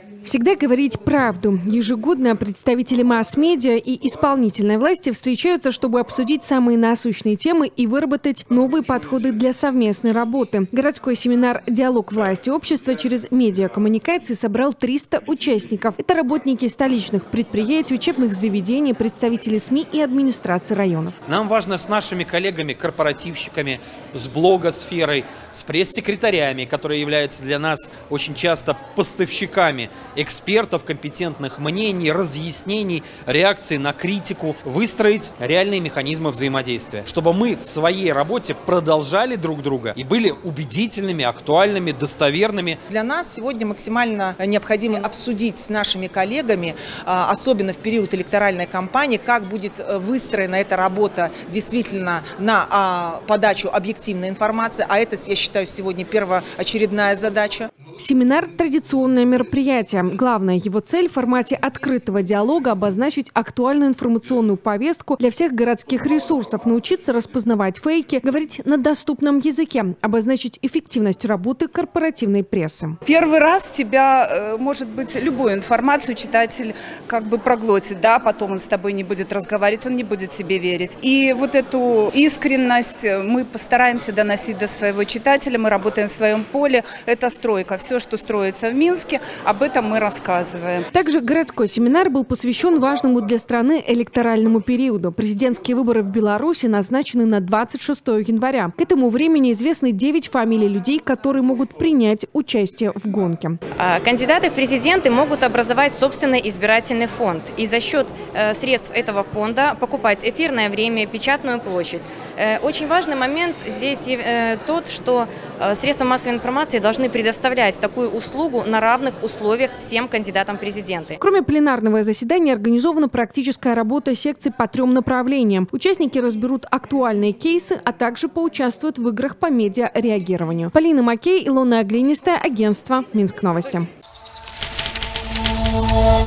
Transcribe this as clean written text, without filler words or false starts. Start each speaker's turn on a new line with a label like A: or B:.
A: Всегда говорить правду. Ежегодно представители масс-медиа и исполнительной власти встречаются, чтобы обсудить самые насущные темы и выработать новые подходы для совместной работы. Городской семинар «Диалог власти и общества» через медиакоммуникации собрал 300 участников. Это работники столичных предприятий, учебных заведений, представители СМИ и администрации районов.
B: Нам важно с нашими коллегами-корпоративщиками, с блогосферой, с пресс-секретарями, которые являются для нас очень часто поставщиками экспертов, компетентных мнений, разъяснений, реакций на критику, выстроить реальные механизмы взаимодействия, чтобы мы в своей работе продолжали друг друга и были убедительными, актуальными, достоверными.
C: Для нас сегодня максимально необходимо обсудить с нашими коллегами, особенно в период электоральной кампании, как будет выстроена эта работа действительно на подачу объективной информации, а это, я считаю, сегодня первоочередная задача.
A: Семинар – традиционное мероприятие. Главная его цель – в формате открытого диалога обозначить актуальную информационную повестку для всех городских ресурсов, научиться распознавать фейки, говорить на доступном языке, обозначить эффективность работы корпоративной прессы.
D: Первый раз тебя, может быть, любую информацию читатель как бы проглотит, да, потом он с тобой не будет разговаривать, он не будет тебе верить. И вот эту искренность мы постараемся доносить до своего читателя, мы работаем в своем поле, это стройка. Все, что строится в Минске, об этом мы рассказываем.
A: Также городской семинар был посвящен важному для страны электоральному периоду. Президентские выборы в Беларуси назначены на 26 января. К этому времени известны 9 фамилий людей, которые могут принять участие в гонке.
E: Кандидаты в президенты могут образовать собственный избирательный фонд и за счет средств этого фонда покупать эфирное время, печатную площадь. Очень важный момент здесь тот, что средства массовой информации должны предоставлять такую услугу на равных условиях всем кандидатам в президенты.
A: Кроме пленарного заседания организована практическая работа секций по 3 направлениям. Участники разберут актуальные кейсы, а также поучаствуют в играх по медиа-реагированию. Полина Макей, Илона Оглинистая, агентство «Минск Новости».